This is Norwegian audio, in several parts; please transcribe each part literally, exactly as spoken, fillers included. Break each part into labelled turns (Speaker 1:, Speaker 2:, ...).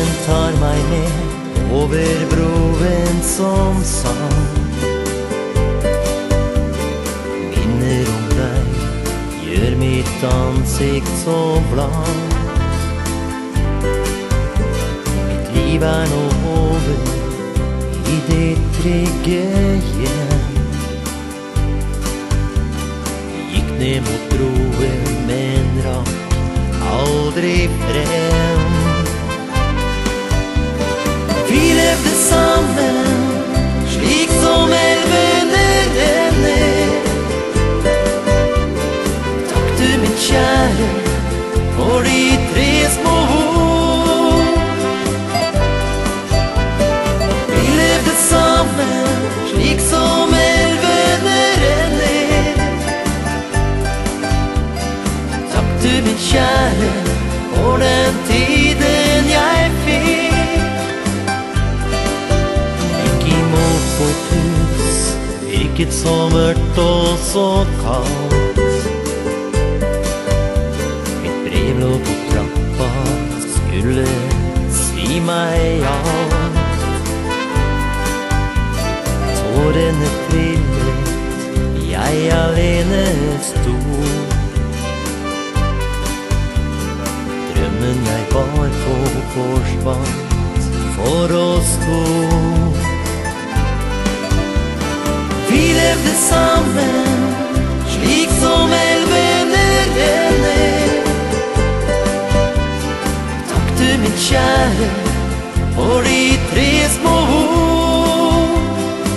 Speaker 1: Vinden tar meg med over broen som sang. Minner om deg gjør mitt ansikt så blank. Mitt liv er nå over i ditt trygge hjem. Gikk ned mot broen, men rakk aldri frem. Vi levde sammen, slik som elvene renner. Takk du, min kjære, for de tre små ord. Vi levde sammen, slik som elvene renner. Takk du, min kjære, for den tiden jeg fikk. Virket så mørkt og så kaldt. Mitt brev lå på trappa, skulle si meg alt. Tårene trillet, jeg alene sto. Drømmen jeg bar på forsvant for oss to. Vi levde sammen, slik som elvene renner. Takk du, min kjære, for de tre små ord.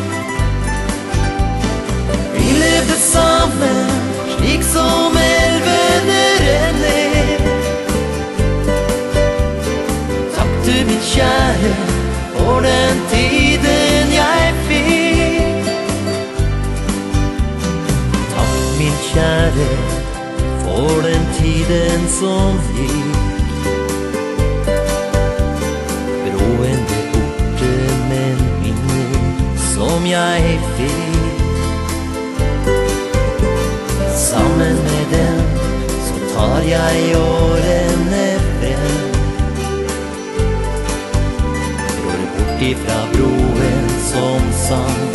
Speaker 1: Vi levde sammen, slik som elvene renner. Takk du, min kjære, for den tiden jeg fikk. Min kjære, for den tiden som gikk. Broen ble borte, men minner som jeg fikk. Sammen med den, så tar jeg årene frem. Rår bort ifra broen som sang.